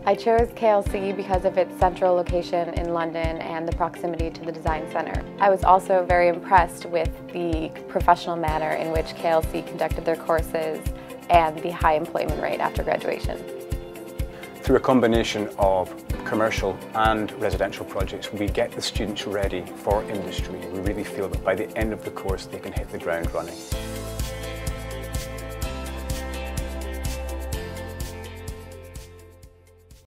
I chose KLC because of its central location in London and the proximity to the design center. I was also very impressed with the professional manner in which KLC conducted their courses and the high employment rate after graduation. Through a combination of commercial and residential projects, we get the students ready for industry. We really feel that by the end of the course they can hit the ground running.